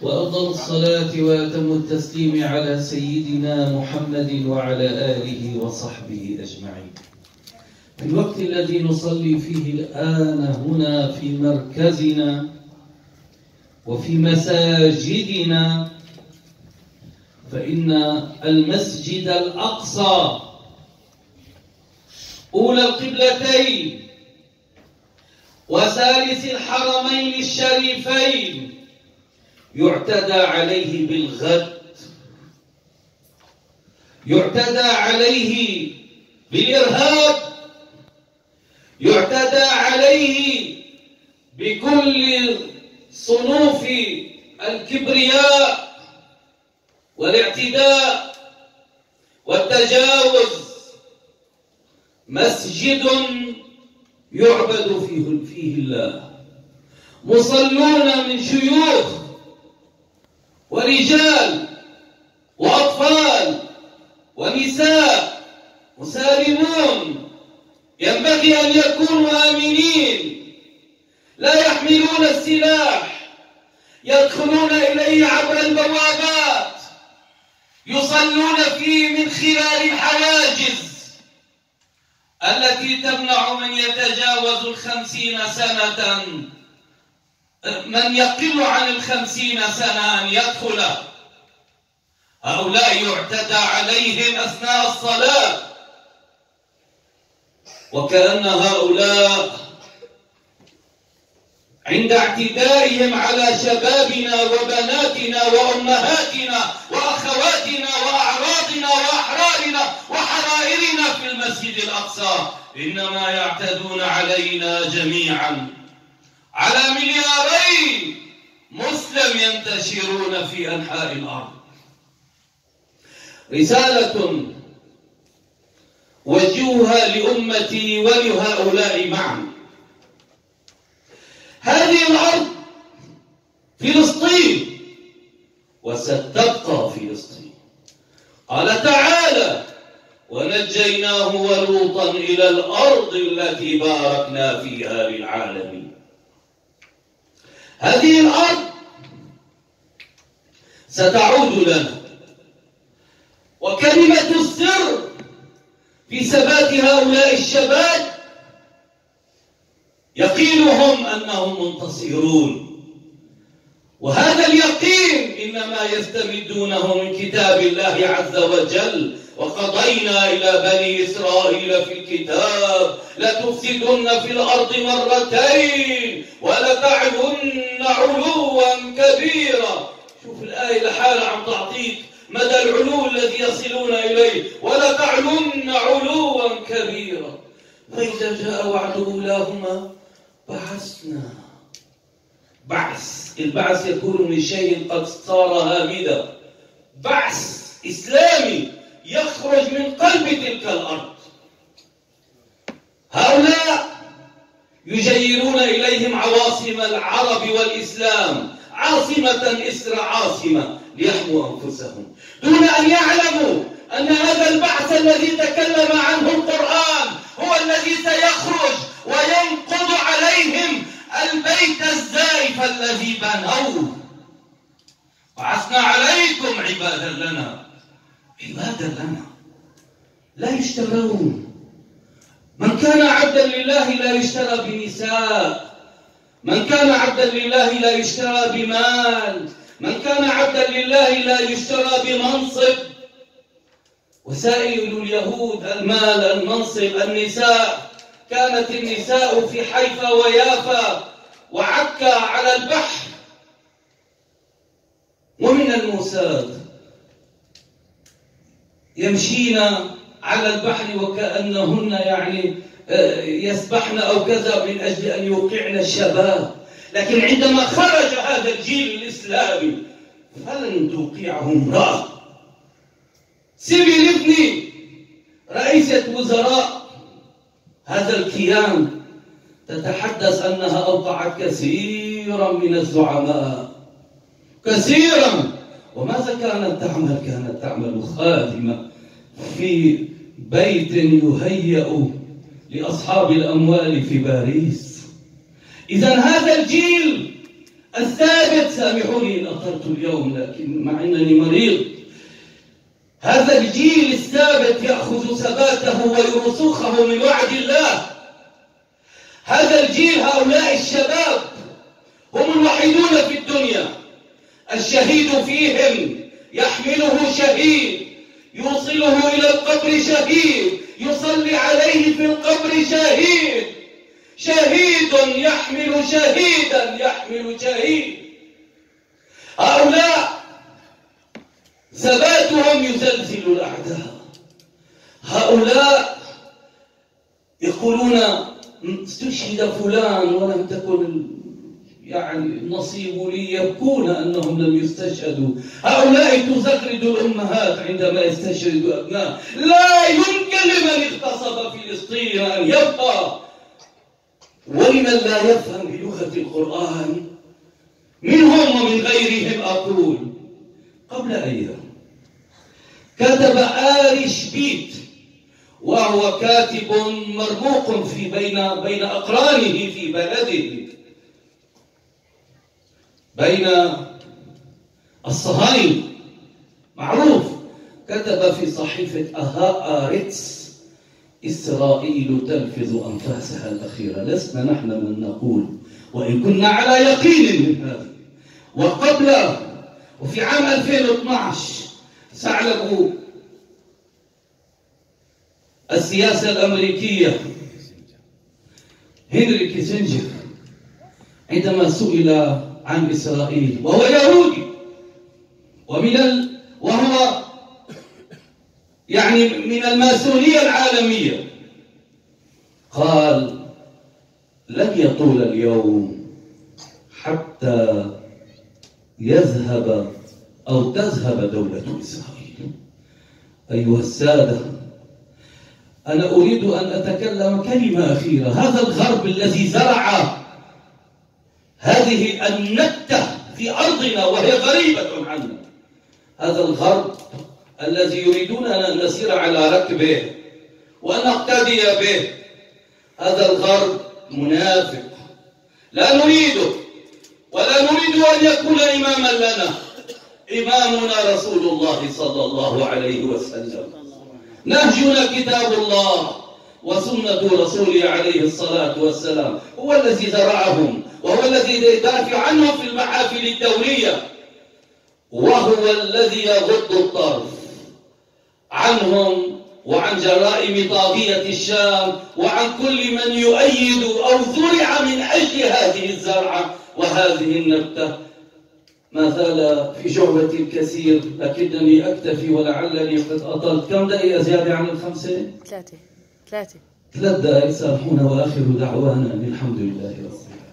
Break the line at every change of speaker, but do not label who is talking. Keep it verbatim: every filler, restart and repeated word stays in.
وأفضل الصلاة وأتم التسليم على سيدنا محمد وعلى آله وصحبه أجمعين. في الوقت الذي نصلي فيه الآن هنا في مركزنا وفي مساجدنا، فإن المسجد الأقصى أولى القبلتين وثالث الحرمين الشريفين يعتدى عليه بالغد، يعتدى عليه بالإرهاب، يعتدى عليه بكل صنوف الكبرياء والاعتداء والتجاوز. مسجد يعبد فيه, فيه الله، مصلون من شيوخ ورجال وأطفال ونساء مسالمون، ينبغي أن يكونوا آمنين، لا يحملون السلاح، يدخلون إليه عبر البوابات، يصلون فيه من خلال الحواجز التي تمنع من يتجاوز الخمسين سنة، من يقل عن الخمسين سنة أن يدخل. هؤلاء يعتدى عليهم أثناء الصلاة، وكأن هؤلاء عند اعتدائهم على شبابنا وبناتنا وأمهاتنا وأخواتنا وأعراضنا وأحرارنا وحرائرنا في المسجد الأقصى إنما يعتدون علينا جميعا، على ملياري مسلم ينتشرون في أنحاء الأرض. رسالة وجهها لأمتي ولهؤلاء معا. هذه الأرض فلسطين وستبقى فلسطين. قال تعالى: ونجيناه ولوطا إلى الأرض التي باركنا فيها للعالمين. هذه الأرض ستعود لنا، وكلمة السر في ثبات هؤلاء الشباب يقينهم أنهم منتصرون، وهذا اليقين إنما يستمدونه من كتاب الله عز وجل. وقضينا إلى بني إسرائيل في الكتاب: لتفسدن في الأرض مرتين ولتعلن علوا كبيرا. شوف الآية لحالها عم تعطيك مدى العلو الذي يصلون إليه: ولتعلن علوا كبيرا. فإذا جاء وعد أولاهما بعثنا. بعث، البعث يكون من شيء قد صار هامدا، بعث إسلامي يخرج من قلب تلك الأرض. هؤلاء يجيرون إليهم عواصم العرب والإسلام، عاصمة إسر عاصمة، ليحموا أنفسهم دون أن يعلموا أن هذا البعث الذي تكلم عنه القرآن هو الذي سيخرج وينقض عليهم البيت الزائف الذي بنوه. بعثنا عليكم عبادا لنا، عبادا لنا لا يشترون. من كان عبدا لله لا يشترى بنساء، من كان عبدا لله لا يشترى بمال، من كان عبدا لله لا يشترى بمنصب. وسائل اليهود المال، المنصب، النساء. كانت النساء في حيفا ويافا وعكا على البحر، ومن الموساد يمشين على البحر وكأنهن يعني يسبحن أو كذا من أجل أن يوقعن الشباب. لكن عندما خرج هذا الجيل الإسلامي فلن توقعه امرأة. سيبي لبني رئيسة وزراء هذا الكيان تتحدث أنها أوقعت كثيرا من الزعماء، كثيرا. وماذا كانت تعمل؟ كانت تعمل خادمة في بيت يهيأ لأصحاب الأموال في باريس. إذن هذا الجيل الثابت، سامحوني إن أطلت اليوم لكن مع أنني مريض، هذا الجيل الثابت يأخذ ثباته ورسوخه من وعد الله. هذا الجيل، هؤلاء الشباب هم الوحيدون في الدنيا. الشهيد فيهم يحمله شهيد، يوصله إلى القبر شهيد، يصلي عليه في القبر شهيد. شهيد يحمل شهيدا يحمل شهيد. هؤلاء ثباتهم يزلزل الأعداء. هؤلاء يقولون استشهد فلان ولم تكن يعني النصيب لي، يبكون أنهم لم يستشهدوا. هؤلاء تزغرد الأمهات عندما يستشهد أبناء. لا يمكن لمن اغتصب فلسطين أن يبقى. ولمن لا يفهم بلغة القرآن منهم ومن غيرهم أقول، قبل أيام كتب آري شبيت، وهو كاتب مرموق في بين بين أقرانه في بلده، بين الصهاينة معروف، كتب في صحيفة أها آريتس: إسرائيل تلفظ أنفاسها الأخيرة. لسنا نحن من نقول، وإن كنا على يقين من هذا. وقبل وفي عام ألفين واثناشر ثعلب السياسة الأمريكية هنري كيسنجر عندما سئل عن إسرائيل، وهو يهودي ومن ال... وهو يعني من الماسونية العالمية، قال: لن يطول اليوم حتى يذهب أو تذهب دولة إسرائيل. أيها السادة، أنا أريد أن أتكلم كلمة أخيرة. هذا الغرب الذي زرع هذه النكتة في أرضنا وهي غريبة عنا، هذا الغرب الذي يريدون أن نسير على ركبه وأن نقتدي به، هذا الغرب منافق لا نريده ولا نريد أن يكون إماما لنا. إمامنا رسول الله صلى الله عليه وسلم، نهجنا كتاب الله وسنة رسوله عليه الصلاة والسلام، هو الذي زرعهم وهو الذي يدافع عنهم في المحافل الدولية، وهو الذي يغض الطرف عنهم وعن جرائم طاغية الشام وعن كل من يؤيد أو زرع من أجل هذه الزرعة وهذه النبتة. ما زال في شعبة الكثير لكنني أكتفي ولعلني قد أطلت. كم دقيقة زيادة عن الخمسة؟ ثلاثة ثلاثة ثلاث دقائق. سامحونا، وآخر دعوانا الحمد لله رب العالمين.